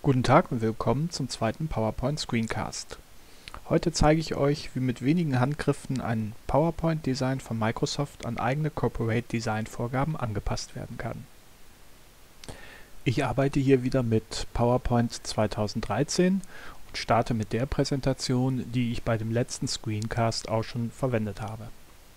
Guten Tag und willkommen zum zweiten PowerPoint Screencast. Heute zeige ich euch, wie mit wenigen Handgriffen ein PowerPoint-Design von Microsoft an eigene Corporate Design-Vorgaben angepasst werden kann. Ich arbeite hier wieder mit PowerPoint 2013 und starte mit der Präsentation, die ich bei dem letzten Screencast auch schon verwendet habe.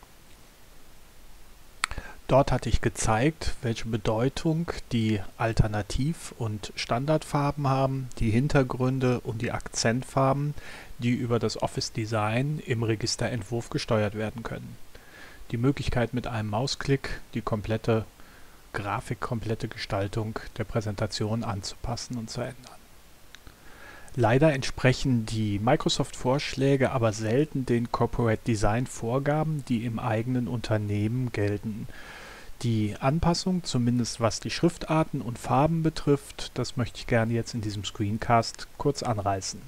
Dort hatte ich gezeigt, welche Bedeutung die Alternativ- und Standardfarben haben, die Hintergründe und die Akzentfarben, die über das Office Design im Registerentwurf gesteuert werden können. Die Möglichkeit, mit einem Mausklick die komplette Grafik, komplette Gestaltung der Präsentation anzupassen und zu ändern. Leider entsprechen die Microsoft-Vorschläge aber selten den Corporate Design-Vorgaben, die im eigenen Unternehmen gelten. Die Anpassung, zumindest was die Schriftarten und Farben betrifft, das möchte ich gerne jetzt in diesem Screencast kurz anreißen.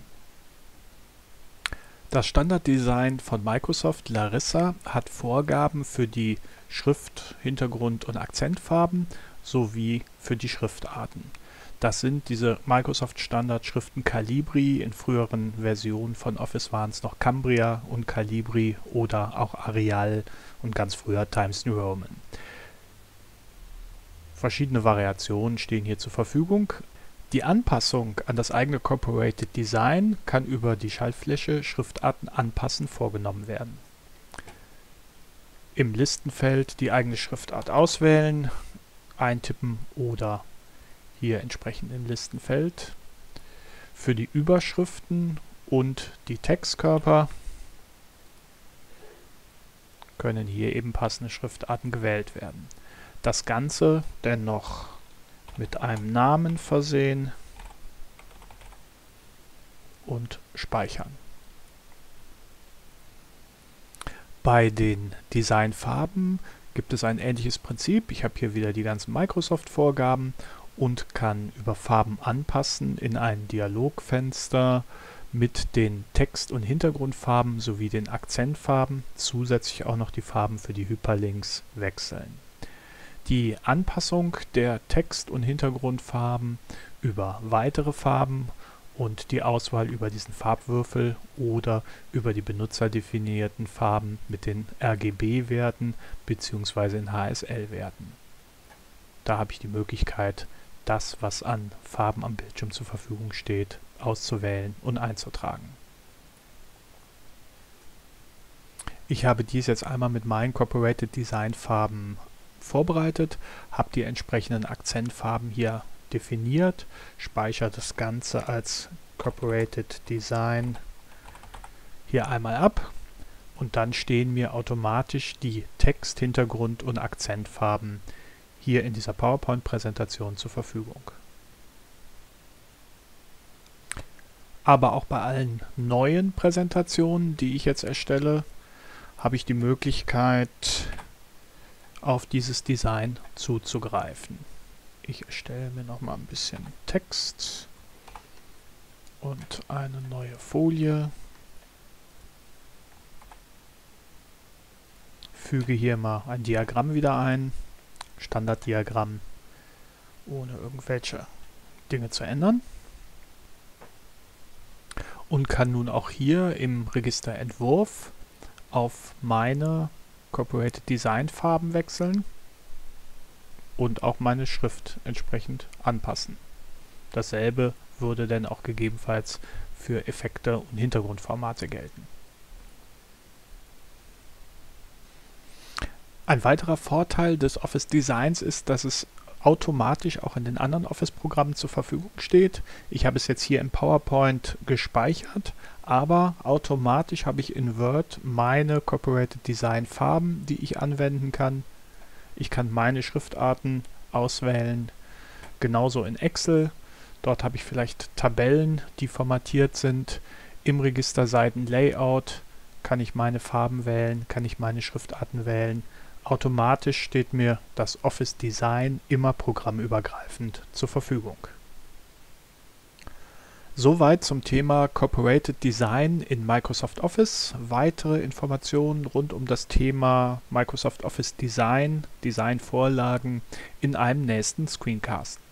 Das Standarddesign von Microsoft Larissa hat Vorgaben für die Schrift-, Hintergrund- und Akzentfarben sowie für die Schriftarten. Das sind diese Microsoft-Standard-Schriften Calibri, in früheren Versionen von Office waren es noch Cambria und Calibri oder auch Arial und ganz früher Times New Roman. Verschiedene Variationen stehen hier zur Verfügung. Die Anpassung an das eigene Corporate Design kann über die Schaltfläche Schriftarten anpassen vorgenommen werden. Im Listenfeld die eigene Schriftart auswählen, eintippen oder hier entsprechend im Listenfeld. Für die Überschriften und die Textkörper können hier eben passende Schriftarten gewählt werden. Das Ganze dennoch mit einem Namen versehen und speichern. Bei den Designfarben gibt es ein ähnliches Prinzip. Ich habe hier wieder die ganzen Microsoft-Vorgaben und kann über Farben anpassen in ein Dialogfenster mit den Text- und Hintergrundfarben sowie den Akzentfarben, zusätzlich auch noch die Farben für die Hyperlinks wechseln. Die Anpassung der Text- und Hintergrundfarben über weitere Farben und die Auswahl über diesen Farbwürfel oder über die benutzerdefinierten Farben mit den RGB-Werten bzw. in HSL-Werten. Da habe ich die Möglichkeit, das, was an Farben am Bildschirm zur Verfügung steht, auszuwählen und einzutragen. Ich habe dies jetzt einmal mit meinen Corporate Design Farben vorbereitet, habe die entsprechenden Akzentfarben hier definiert, speichere das Ganze als Corporate Design hier einmal ab und dann stehen mir automatisch die Text-, Hintergrund- und Akzentfarben hier in dieser PowerPoint-Präsentation zur Verfügung. Aber auch bei allen neuen Präsentationen, die ich jetzt erstelle, habe ich die Möglichkeit, auf dieses Design zuzugreifen. Ich erstelle mir noch mal ein bisschen Text und eine neue Folie. Füge hier mal ein Diagramm wieder ein, Standarddiagramm, ohne irgendwelche Dinge zu ändern. Und kann nun auch hier im Registerentwurf auf meine Corporate Design Farben wechseln und auch meine Schrift entsprechend anpassen. Dasselbe würde dann auch gegebenenfalls für Effekte und Hintergrundformate gelten. Ein weiterer Vorteil des Office Designs ist, dass es automatisch auch in den anderen Office-Programmen zur Verfügung steht. Ich habe es jetzt hier im PowerPoint gespeichert, aber automatisch habe ich in Word meine Corporate Design Farben, die ich anwenden kann. Ich kann meine Schriftarten auswählen, genauso in Excel. Dort habe ich vielleicht Tabellen, die formatiert sind. Im Registerseiten-Layout kann ich meine Farben wählen, kann ich meine Schriftarten wählen. Automatisch steht mir das Office Design immer programmübergreifend zur Verfügung. Soweit zum Thema Corporate Design in Microsoft Office. Weitere Informationen rund um das Thema Microsoft Office Design, Designvorlagen in einem nächsten Screencast.